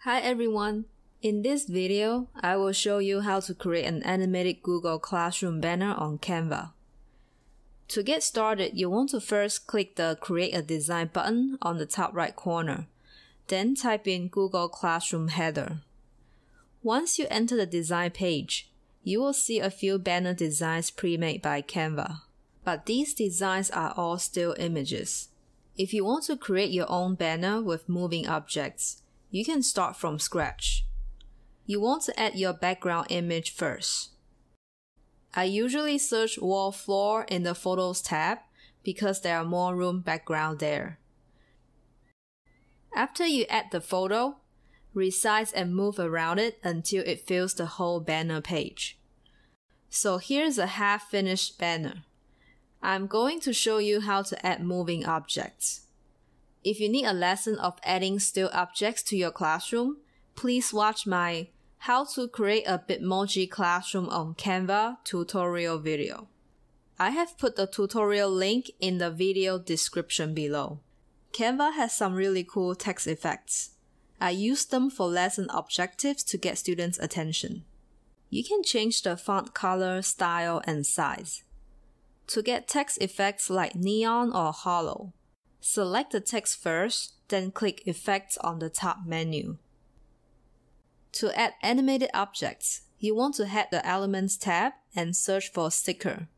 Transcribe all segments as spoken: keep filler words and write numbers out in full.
Hi everyone! In this video, I will show you how to create an animated Google Classroom banner on Canva. To get started, you want to first click the Create a Design button on the top right corner, then type in Google Classroom header. Once you enter the design page, you will see a few banner designs pre-made by Canva. But these designs are all still images. If you want to create your own banner with moving objects, you can start from scratch. You want to add your background image first. I usually search wall floor in the Photos tab because there are more room background there. After you add the photo, resize and move around it until it fills the whole banner page. So here's a half-finished banner. I'm going to show you how to add moving objects. If you need a lesson of adding still objects to your classroom, please watch my How to Create a Bitmoji Classroom on Canva tutorial video. I have put the tutorial link in the video description below. Canva has some really cool text effects. I use them for lesson objectives to get students' attention. You can change the font color, style, and size. To get text effects like neon or hollow, select the text first, then click Effects on the top menu. To add animated objects, you want to head the Elements tab and search for Sticker.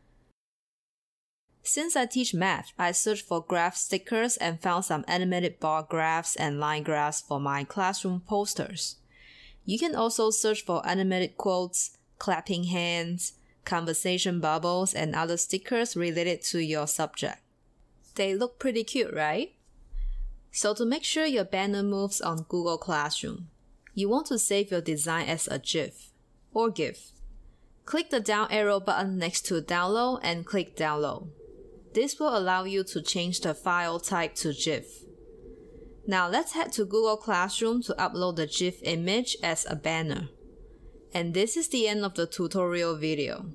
Since I teach math, I searched for graph stickers and found some animated bar graphs and line graphs for my classroom posters. You can also search for animated quotes, clapping hands, conversation bubbles, and other stickers related to your subject. They look pretty cute, right? So to make sure your banner moves on Google Classroom, you want to save your design as a GIF or GIF. Click the down arrow button next to Download and click Download. This will allow you to change the file type to GIF. Now let's head to Google Classroom to upload the GIF image as a banner. And this is the end of the tutorial video.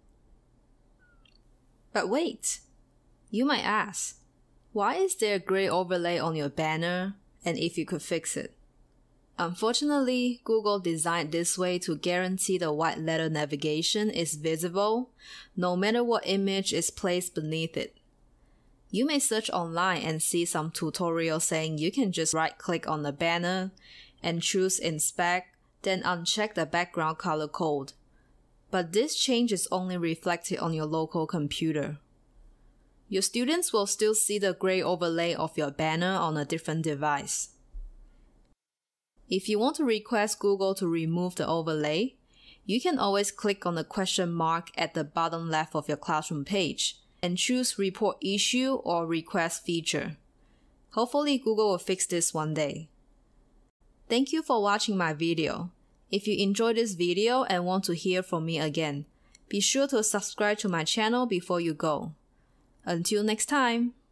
But wait! You might ask, why is there a gray overlay on your banner, and if you could fix it? Unfortunately, Google designed this way to guarantee the white letter navigation is visible, no matter what image is placed beneath it. You may search online and see some tutorials saying you can just right-click on the banner and choose Inspect, then uncheck the background color code. But this change is only reflected on your local computer. Your students will still see the gray overlay of your banner on a different device. If you want to request Google to remove the overlay, you can always click on the question mark at the bottom left of your classroom page and choose Report Issue or Request Feature. Hopefully Google will fix this one day. Thank you for watching my video. If you enjoyed this video and want to hear from me again, be sure to subscribe to my channel before you go. Until next time!